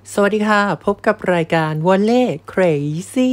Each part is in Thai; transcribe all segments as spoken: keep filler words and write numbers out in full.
สวัสดีค่ะพบกับรายการ Volley Crazy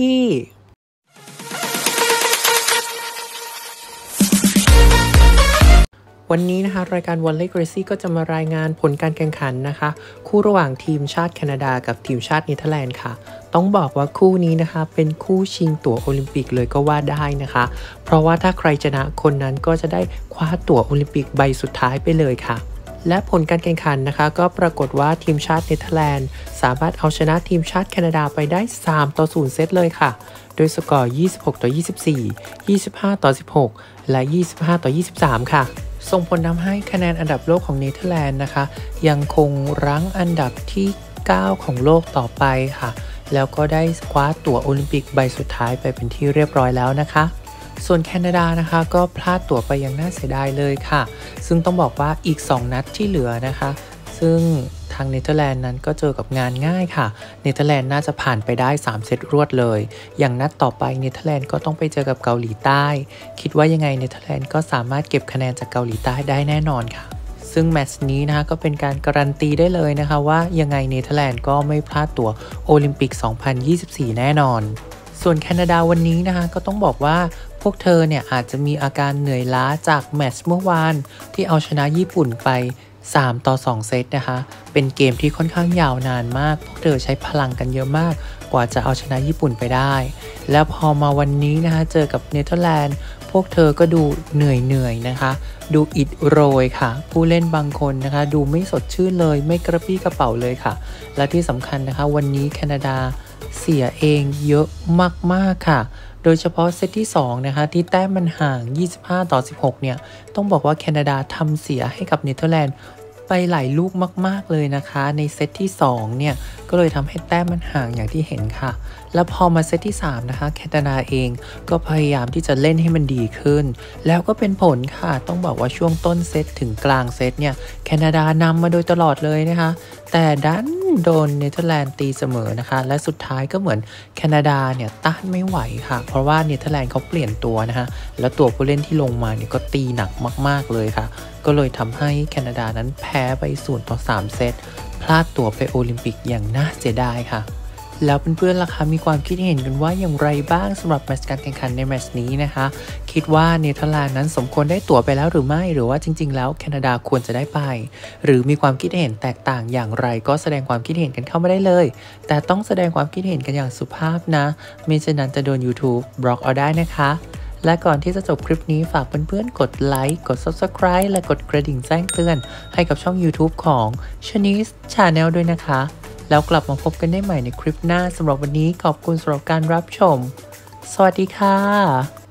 วันนี้นะคะรายการ Volley Crazy ก็จะมารายงานผลการแข่งขันนะคะคู่ระหว่างทีมชาติแคนาดากับทีมชาติเนเธอร์แลนด์ค่ะต้องบอกว่าคู่นี้นะคะเป็นคู่ชิงตั๋วโอลิมปิกเลยก็ว่าได้นะคะเพราะว่าถ้าใครชนะคนนั้นก็จะได้คว้าตั๋วโอลิมปิกใบสุดท้ายไปเลยค่ะและผลการแข่งขันนะคะก็ปรากฏว่าทีมชาติเนเธอร์แลนด์สามารถเอาชนะทีมชาติแคนาดาไปได้สามต่อศูนย์เซตเลยค่ะโดยสกอร์ยี่สิบหกต่อยี่สิบสี่ ยี่สิบห้าต่อสิบหกและยี่สิบห้าต่อยี่สิบสามค่ะส่งผลทำให้คะแนนอันดับโลกของเนเธอร์แลนด์นะคะยังคงรั้งอันดับที่เก้าของโลกต่อไปค่ะแล้วก็ได้คว้าตั๋วโอลิมปิกใบสุดท้ายไปเป็นที่เรียบร้อยแล้วนะคะส่วนแคนาดานะคะก็พลาดตั๋วไปอย่างน่าเสียดายเลยค่ะซึ่งต้องบอกว่าอีกสองนัดที่เหลือนะคะซึ่งทางเนเธอร์แลนด์นั้นก็เจอกับงานง่ายค่ะเนเธอร์แลนด์น่าจะผ่านไปได้สามเซตรวดเลยอย่างนัดต่อไปเนเธอร์แลนด์ก็ต้องไปเจอกับเกาหลีใต้คิดว่ายังไงเนเธอร์แลนด์ก็สามารถเก็บคะแนนจากเกาหลีใต้ได้แน่นอนค่ะซึ่งแมตช์นี้นะคะก็เป็นการการันตีได้เลยนะคะว่ายังไงเนเธอร์แลนด์ก็ไม่พลาดตั๋วโอลิมปิกสองพันยี่สิบสี่แน่นอนส่วนแคนาดาวันนี้นะคะก็ต้องบอกว่าพวกเธอเนี่ยอาจจะมีอาการเหนื่อยล้าจากแมตช์เมื่อวานที่เอาชนะญี่ปุ่นไปสามต่อสองเซตนะคะเป็นเกมที่ค่อนข้างยาวนานมากพวกเธอใช้พลังกันเยอะมากกว่าจะเอาชนะญี่ปุ่นไปได้แล้วพอมาวันนี้นะคะเจอกับเนเธอร์แลนด์พวกเธอก็ดูเหนื่อยเหนื่อยนะคะดูอิดโรยค่ะผู้เล่นบางคนนะคะดูไม่สดชื่นเลยไม่กระปี้กระเป๋าเลยค่ะและที่สำคัญนะคะวันนี้แคนาดาเสียเองเยอะมากๆค่ะโดยเฉพาะเซตที่สองนะคะที่แต้มมันห่างยี่สิบห้าต่อสิบหกเนี่ยต้องบอกว่าแคนาดาทำเสียให้กับเนเธอร์แลนด์ไปหลายลูกมากๆเลยนะคะในเซตที่สองเนี่ยก็เลยทำให้แต้มมันห่างอย่างที่เห็นค่ะแล้วพอมาเซตที่สามนะคะแคนาดาเองก็พยายามที่จะเล่นให้มันดีขึ้นแล้วก็เป็นผลค่ะต้องบอกว่าช่วงต้นเซตถึงกลางเซตเนี่ยแคนาดานำมาโดยตลอดเลยนะคะแต่ดันโดนเนเธอร์แลนด์ตีเสมอนะคะและสุดท้ายก็เหมือนแคนาดาเนี่ยต้านไม่ไหวค่ะเพราะว่าเนเธอร์แลนด์เขาเปลี่ยนตัวนะคะแล้วตัวผู้เล่นที่ลงมาเนี่ยก็ตีหนักมากๆเลยค่ะก็เลยทำให้แคนาดานั้นแพ้ไปศูนย์ต่อสามเซตพลาดตั๋วไปโอลิมปิกอย่างน่าเสียดายค่ะแล้วเพื่อนๆล่ะคะมีความคิดเห็นกันว่าอย่างไรบ้างสำหรับแมตช์การแข่งขันในแมตช์นี้นะคะคิดว่าเนเธอร์แลนด์นั้นสมควรได้ตั๋วไปแล้วหรือไม่หรือว่าจริงๆแล้วแคนาดาควรจะได้ไปหรือมีความคิดเห็นแตกต่างอย่างไรก็แสดงความคิดเห็นกันเข้ามาได้เลยแต่ต้องแสดงความคิดเห็นกันอย่างสุภาพนะไม่เช่นนั้นจะโดน YouTube บล็อกเอาได้นะคะและก่อนที่จะจบคลิปนี้ฝากเพื่อนๆกดไลค์กด Subscribe และกดกระดิ่งแจ้งเตือนให้กับช่อง YouTube ของ Shanice Channel ด้วยนะคะแล้วกลับมาพบกันได้ใหม่ในคลิปหน้าสำหรับวันนี้ขอบคุณสำหรับการรับชมสวัสดีค่ะ